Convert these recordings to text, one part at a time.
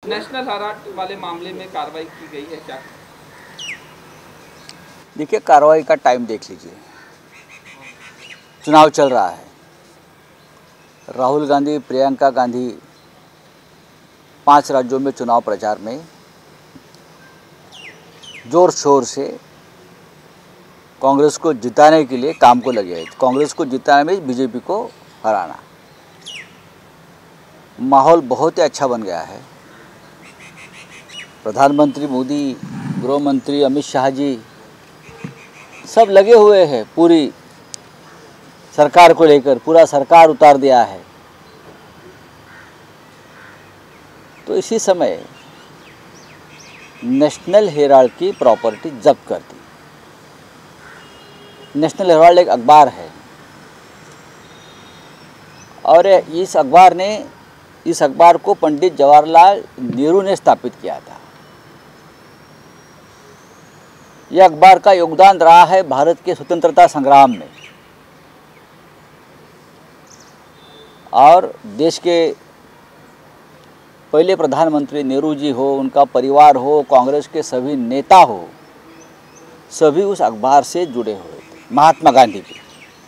National Herald वाले मामले में कार्रवाई की गई है क्या? देखिए, कार्रवाई का टाइम देख लीजिए। चुनाव चल रहा है। राहुल गांधी, प्रियंका गांधी 5 राज्यों में चुनाव प्रचार में जोर शोर से कांग्रेस को जिताने के लिए काम को लगे हैं। कांग्रेस को जिताने में बीजेपी को हराना। माहौल बहुत ही अच्छा बन गया है। प्रधानमंत्री मोदी, गृह मंत्री अमित शाह जी सब लगे हुए हैं पूरी सरकार को लेकर। पूरा सरकार उतार दिया है। तो इसी समय नेशनल हेराल्ड की प्रॉपर्टी जब्त कर दी। नेशनल हेराल्ड एक अखबार है और इस अखबार को पंडित जवाहरलाल नेहरू ने स्थापित किया था। यह अखबार का योगदान रहा है भारत के स्वतंत्रता संग्राम में और देश के पहले प्रधानमंत्री नेहरू जी हो, उनका परिवार हो, कांग्रेस के सभी नेता हो, सभी उस अखबार से जुड़े हुए थे। महात्मा गांधी भी।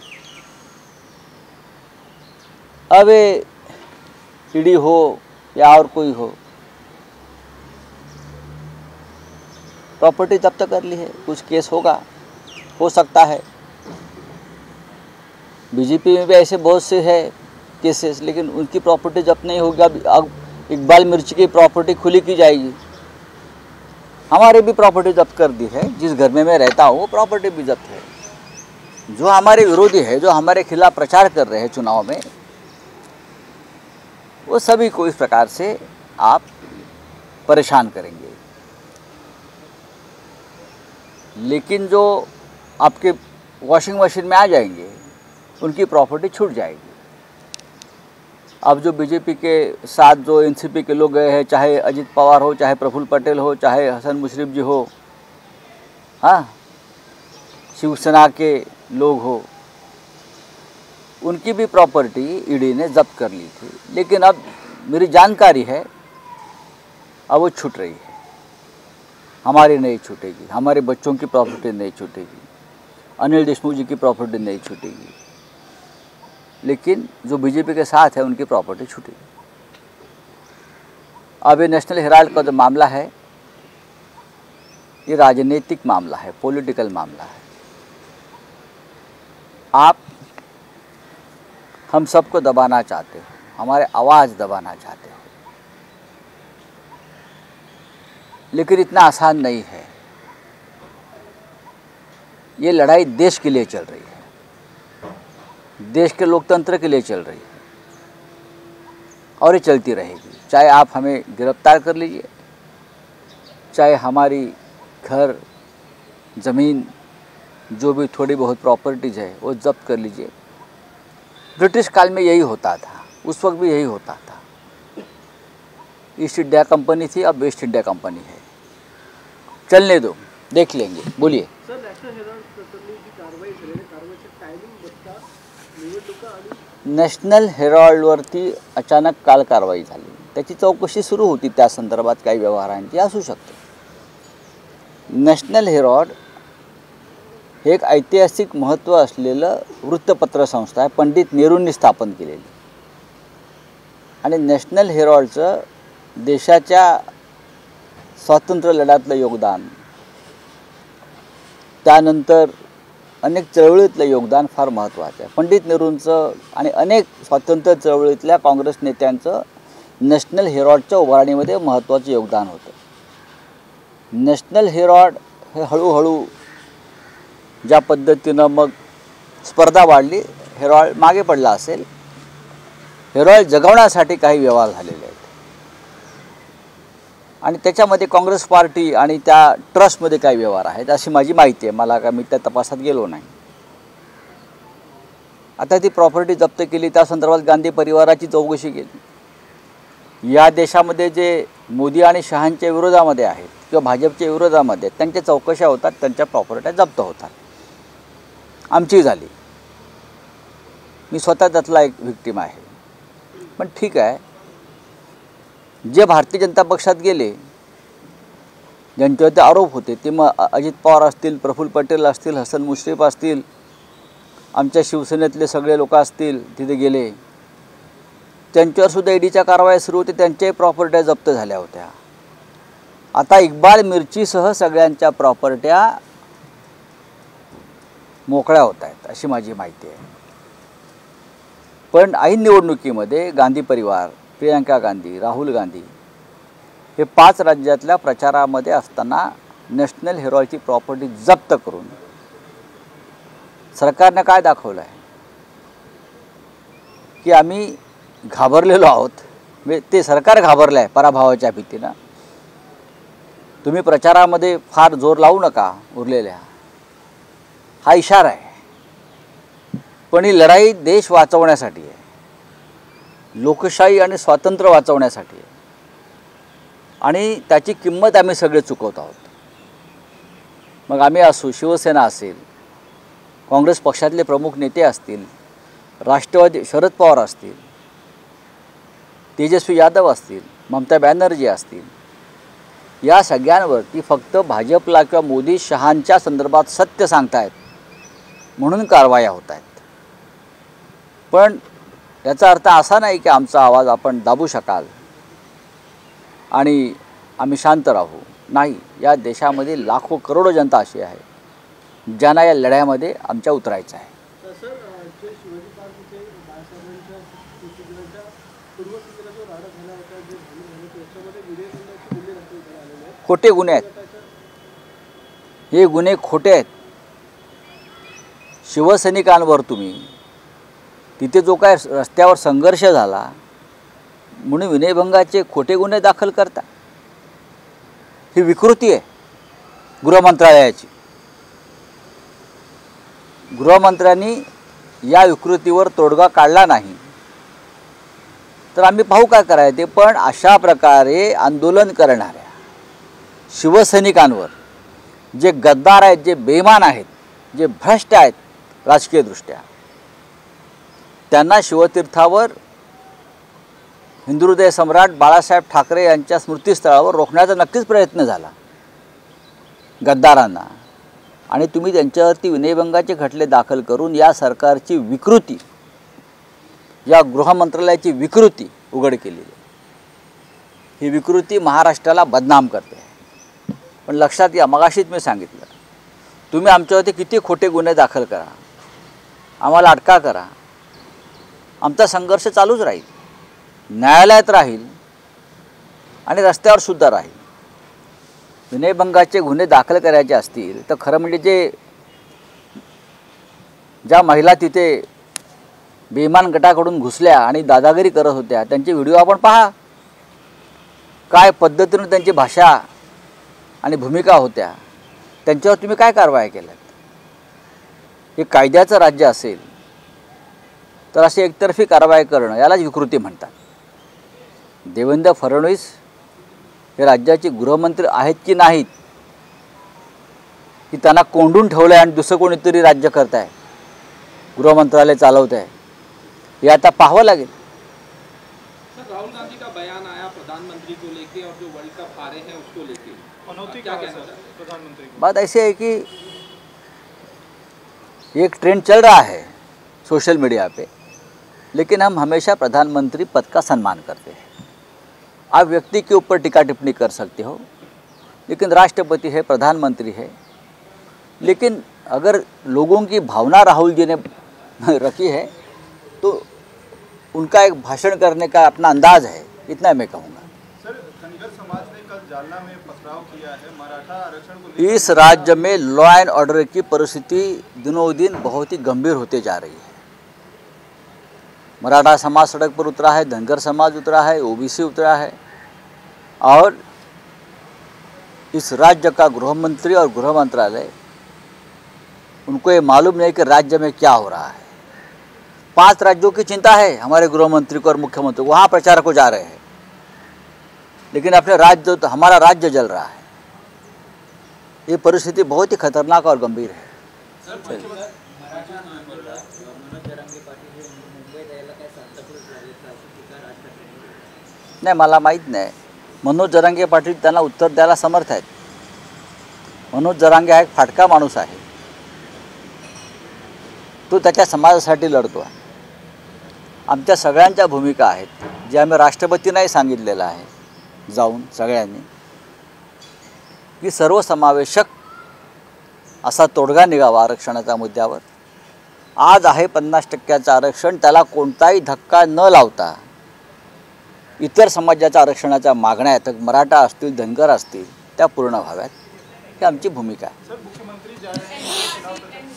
अब ईडी हो या और कोई हो, प्रॉपर्टी जब्त कर ली है। कुछ केस होगा, हो सकता है। बीजेपी में भी ऐसे बहुत से है केसेस, लेकिन उनकी प्रॉपर्टी जब्त नहीं होगी। अब इकबाल मिर्ची की प्रॉपर्टी खुली की जाएगी। हमारे भी प्रॉपर्टी जब्त कर दी है। जिस घर में मैं रहता हूँ वो प्रॉपर्टी भी जब्त है। जो हमारे विरोधी है, जो हमारे खिलाफ प्रचार कर रहे हैं चुनाव में, वो सभी को इस प्रकार से आप परेशान करेंगे। लेकिन जो आपके वॉशिंग मशीन में आ जाएंगे, उनकी प्रॉपर्टी छूट जाएगी। अब जो बीजेपी के साथ जो एनसीपी के लोग गए हैं, चाहे अजित पवार हो, चाहे प्रफुल्ल पटेल हो, चाहे हसन मुशर्रफ जी हो, हाँ, शिवसेना के लोग हो, उनकी भी प्रॉपर्टी ईडी ने जब्त कर ली थी। लेकिन अब मेरी जानकारी है अब वो छूट रही है। हमारी नहीं छूटेगी, हमारे बच्चों की प्रॉपर्टी नहीं छूटेगी, अनिल देशमुख जी की प्रॉपर्टी नहीं छूटेगी, लेकिन जो बीजेपी के साथ है उनकी प्रॉपर्टी छूटेगी। अब ये नेशनल हेराल्ड का जो मामला है, ये राजनीतिक मामला है, पॉलिटिकल मामला है। आप हम सबको दबाना चाहते हो, हमारे आवाज़ दबाना चाहते हो, लेकिन इतना आसान नहीं है। ये लड़ाई देश के लिए चल रही है, देश के लोकतंत्र के लिए चल रही है और ये चलती रहेगी। चाहे आप हमें गिरफ्तार कर लीजिए, चाहे हमारी घर, ज़मीन, जो भी थोड़ी बहुत प्रॉपर्टीज़ है वो जब्त कर लीजिए। ब्रिटिश काल में यही होता था, उस वक्त भी यही होता था। ईस्ट इंडिया कंपनी थी, अब वेस्ट इंडिया कंपनी है। चलने दो, देख लेंगे। बोलिए सर, नेशनल हेराल्ड प्रकरणाची कारवाई झालेली, कारवाईचं टायमिंग बघता निवडणुका आणि नॅशनल हेराल्डवरती अचानक काल कारवाई झाली। त्याची चौकशी सुरू होती, त्या संदर्भात काही व्यवहारांची असू शकते। नॅशनल हेराल्ड हे एक ऐतिहासिक महत्त्व असलेलं वृत्तपत्र संस्था आहे, पंडित नेहरूंनी स्थापन केलेली। आणि नॅशनल हेराल्डचं देशाच्या स्वातंत्र्य लढ्यातलं योगदान, त्यानंतर अनेक चळवळीतलं योगदान फार महत्त्वाचं आहे। पंडित नेहरूंचं आणि अनेक स्वातंत्र्य चळवळीतल्या काँग्रेस नेत्यांचं नॅशनल हेराल्डच्या उभारणीमध्ये महत्त्वाचं योगदान होतं। नॅशनल हेराल्ड हे हळूहळू ज्या पद्धतीनं मग स्पर्धा वाढली, हेराल्ड मागे पडला असेल। हेराल्ड जगवण्यासाठी काही व्यवहार झालेले आहेत आणि त्याच्यामध्ये काँग्रेस पार्टी आणि त्या ट्रस्टमध्ये काही व्यवहार आहेत अशी माझी माहिती आहे। मला काय, मी त्या तपासात गेलो नाही। आता ती प्रॉपर्टी जप्त केली, त्या संदर्भात गांधी परिवाराची चौकशी केली। या देशामध्ये जे मोदी आणि शहांच्या विरोधामध्ये आहेत किंवा भाजपच्या विरोधामध्ये आहेत, त्यांच्या चौकशा होतात, त्यांच्या प्रॉपर्ट्या जप्त होतात। आमची झाली, मी स्वतः त्यातला एक व्हिक्टिम आहे। पण ठीक आहे, जे भारतीय जनता पक्षात गेले, ज्यांच्यावरती आरोप होते, ते मग अजित पवार असतील, प्रफुल्ल पटेल असतील, हसन मुश्रीफ असतील, आमच्या शिवसेनेतले सगळे लोक असतील, तिथे गेले, त्यांच्यावर सुद्धा ईडीच्या कारवाया सुरू होते, त्यांच्याही प्रॉपर्ट्या जप्त झाल्या होत्या. आता इक्बाल मिरचीसह सगळ्यांच्या प्रॉपर्ट्या मोकळ्या होत आहेत अशी माझी माहिती आहे. पण ऐन निवडणुकीमध्ये गांधी परिवार, प्रियंका गांधी, राहुल गांधी हे 5 राज्यातल्या प्रचारामध्ये असताना नॅशनल हेरॉची प्रॉपर्टी जप्त करून सरकारने काय दाखवलं आहे की आम्ही घाबरलेलो आहोत. ते सरकार घाबरलं आहे पराभवाच्या भीतीनं. तुम्ही प्रचारामध्ये फार जोर लावू नका उरलेल्या, हा इशारा आहे. पण ही लढाई देश वाचवण्यासाठी आहे, लोकशाही आणि स्वातंत्र्य वाचवण्यासाठी आहे, आणि त्याची किंमत आम्ही सगळे चुकवत आहोत. मग आम्ही असू, शिवसेना असेल, काँग्रेस पक्षातले प्रमुख नेते असतील, राष्ट्रवादी शरद पवार असतील, तेजस्वी यादव असतील, ममता बॅनर्जी असतील, या सगळ्यांवरती फक्त भाजपला किंवा मोदी शहांच्या संदर्भात सत्य सांगतायत म्हणून कारवाया होत आहेत. पण याचा अर्थ असा नाही की आमचा आवाज आपण दाबू शकाल आणि आम्ही शांत राहू. नाही, या देशामध्ये लाखो करोडो जनता अशी आहे ज्यांना या लढ्यामध्ये आमच्या उतरायचं आहे. सर, जे शिवाजी पार्क इथे बाळासाहेबांच्या सुपुत्राच्या पूर्वसूचना जो राडा झाला होता, जे झालं त्याच्यामध्ये विधेयकांची गुन्हे दाखल करण्यात आलेले आहेत. खोटे गुन्हे आहेत, हे गुन्हे खोटे आहेत. शिवसैनिकांवर तुम्ही तिथे जो काय रस्त्यावर संघर्ष झाला म्हणून विनयभंगाचे खोटे गुन्हे दाखल करता, ही विकृती आहे गृहमंत्रालयाची. गृहमंत्र्यांनी या विकृतीवर तोडगा काढला नाही तर आम्ही पाहू काय करायचे ते. पण अशा प्रकारे आंदोलन करणाऱ्या शिवसैनिकांवर, जे गद्दार आहेत, जे बेईमान आहेत, जे भ्रष्ट आहेत राजकीयदृष्ट्या, त्यांना शिवतीर्थावर हिंदुहृदय सम्राट बाळासाहेब ठाकरे यांच्या स्मृतीस्थळावर रोखण्याचा नक्कीच प्रयत्न झाला गद्दारांना. आणि तुम्ही त्यांच्यावरती विनयभंगाचे खटले दाखल करून या सरकारची विकृती, या गृहमंत्रालयाची विकृती उघड केली आहे. ही विकृती महाराष्ट्राला बदनाम करते. पण लक्षात घ्या, मगाशीच मी सांगितलं, तुम्ही आमच्यावरती किती खोटे गुन्हे दाखल करा, आम्हाला अटका करा, आमचा संघर्ष चालूच राहील, न्यायालयात राहील आणि रस्त्यावर सुद्धा राहील. विनयभंगाचे गुन्हे दाखल करायचे असतील तर खरं म्हणजे ज्या महिला तिथे बेईमान गटाकडून घुसल्या आणि दादागिरी करत होत्या त्यांचे व्हिडिओ आपण पहा. काय पद्धतीने त्यांची भाषा आणि भूमिका होत्या, त्यांच्यावर तुम्ही काय कारवाई केल्यात? हे कायद्याचं राज्य असेल तर अशी एकतर्फी कारवाई करणं यालाच विकृती म्हणतात. देवेंद्र फडणवीस हे राज्याचे गृहमंत्री आहेत की नाहीत, की त्यांना कोंडून ठेवलं आहे आणि दुसरं कोणीतरी राज्य करत आहे, गृहमंत्रालय चालवत आहे, हे आता पाहावं लागेल. सर, राहुल गांधी का बयान आया प्रधानमंत्री को लेके और जो वर्ल्ड कप हारे हैं उसको लेके, क्या कहना चाहते हैं प्रधानमंत्री? बात ऐसी है कि एक ट्रेंड चल रहा है सोशल मीडिया पे, लेकिन हम हमेशा प्रधानमंत्री पद का सम्मान करते हैं. आप व्यक्ति के ऊपर टीका टिप्पणी कर सकते हो, लेकिन राष्ट्रपति है, प्रधानमंत्री है. लेकिन अगर लोगों की भावना राहुल जी ने रखी है तो उनका एक भाषण करने का अपना अंदाज है, इतना मैं कहूँगा. सर, धनगर समाज ने कल जालना में पथराव किया है मराठा आरक्षण को. इस राज्य में लॉ एंड ऑर्डर की परिस्थिति दिनों दिन बहुत ही गंभीर होते जा रही है. मराठा समाज सड़क पर उतरा है, धनगर समाज उतरा है, ओबीसी उतरा है, और इस राज्य का गृहमंत्री और गृह मंत्रालय, उनको ये मालूम नहीं कि राज्य में क्या हो रहा है. 5 राज्यों की चिंता है हमारे गृहमंत्री को और मुख्यमंत्री को, वहाँ प्रचार को जा रहे हैं, लेकिन अपने राज्य, तो हमारा राज्य जल रहा है. ये परिस्थिति बहुत ही खतरनाक और गंभीर है. नाही, मला माहीत नाही. मनोज जरांगे पाटील त्यांना उत्तर द्यायला समर्थ आहेत. मनोज जरांगे हा एक फाटका माणूस आहे. तो त्याच्या समाजासाठी लढतो आहे. आमच्या सगळ्यांच्या भूमिका आहेत जे आम्ही राष्ट्रपतींनाही सांगितलेलं आहे जाऊन सगळ्यांनी, की सर्वसमावेशक असा तोडगा निघावा आरक्षणाच्या मुद्द्यावर. आज आहे 50% आरक्षण, त्याला कोणताही धक्का न लावता इतर समाजाच्या आरक्षणाच्या मागण्या आहेत, मराठा असतील, धनगर असतील, त्या पूर्ण व्हाव्यात, ही आमची भूमिका आहे. सर, मुख्यमंत्री जा रहे हैं,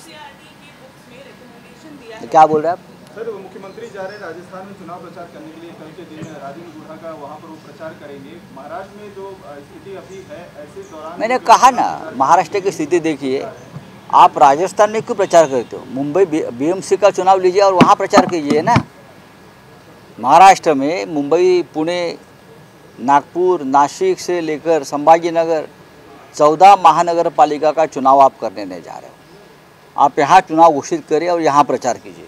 क्या बोल रहे हैं आप? सर मुख्यमंत्री जा रहे हैं राजस्थान में चुनाव प्रचार करने के लिए. कल के दिन राजेंद्र गुहा का वहाँ पर वो प्रचार करेंगे. महाराष्ट्र में जो स्थिति अभी है, ऐसे दौरान मैंने कहा ना, महाराष्ट्र की स्थिति देखिए. आप राजस्थान में क्यों प्रचार करते हो? मुंबई BMC का चुनाव लीजिए और वहाँ प्रचार कीजिए ना. महाराष्ट्र में मुंबई, पुणे, नागपुर, नासिक से लेकर संभाजीनगर 14 महानगर पालिका का चुनाव आप करने नहीं जा रहे हो. आप यहाँ चुनाव घोषित करिए और यहाँ प्रचार कीजिए.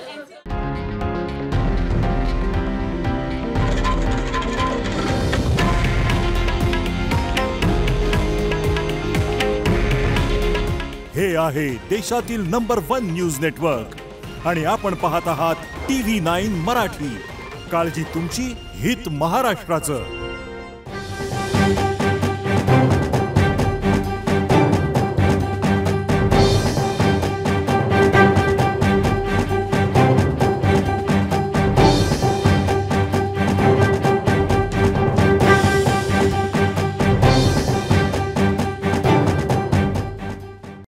हे आहे देशातील नंबर 1 न्यूज नेटवर्क आणि आपण पाहत आहात TV9 मराठी. काळजी तुमची, हित महाराष्ट्राचं.